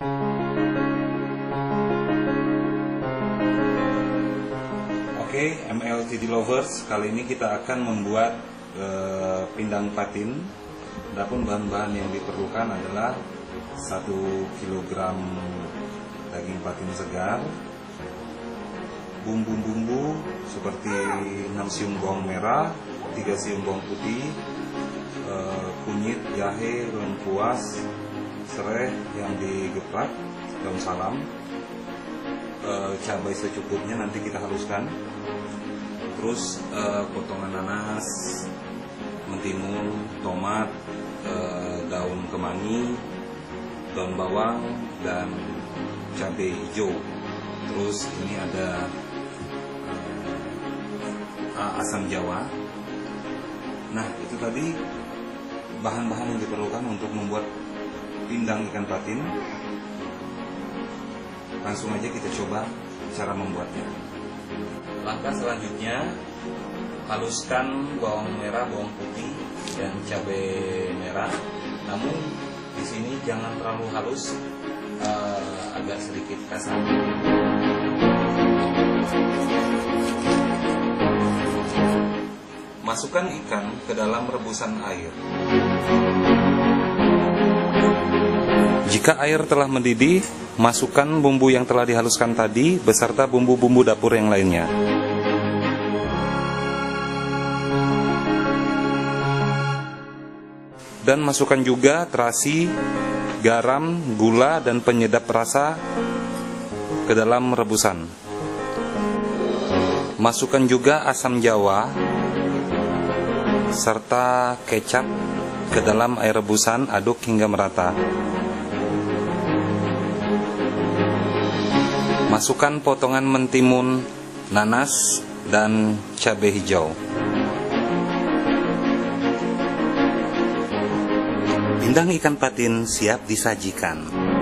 Oke, MLTD Lovers, kali ini kita akan membuat pindang patin. Adapun bahan-bahan yang diperlukan adalah 1 kg daging patin segar, bumbu-bumbu seperti 6 siung bawang merah, 3 siung bawang putih, kunyit, jahe, lengkuas, serai yang digeprek, daun salam, cabai secukupnya nanti kita haluskan, terus potongan nanas, mentimun, tomat, daun kemangi, daun bawang, dan cabai hijau. Terus ini ada asam jawa. Nah, itu tadi bahan-bahan yang diperlukan untuk membuat pindang ikan patin. Langsung aja kita coba cara membuatnya. Langkah selanjutnya, haluskan bawang merah, bawang putih, dan cabai merah. Namun di sini jangan terlalu halus, agak sedikit kasar. Masukkan ikan ke dalam rebusan air. Jika air telah mendidih, masukkan bumbu yang telah dihaluskan tadi beserta bumbu-bumbu dapur yang lainnya. Dan masukkan juga terasi, garam, gula, dan penyedap rasa ke dalam rebusan. Masukkan juga asam jawa serta kecap ke dalam air rebusan, aduk hingga merata. Masukkan potongan mentimun, nanas, dan cabai hijau. Pindang ikan patin siap disajikan.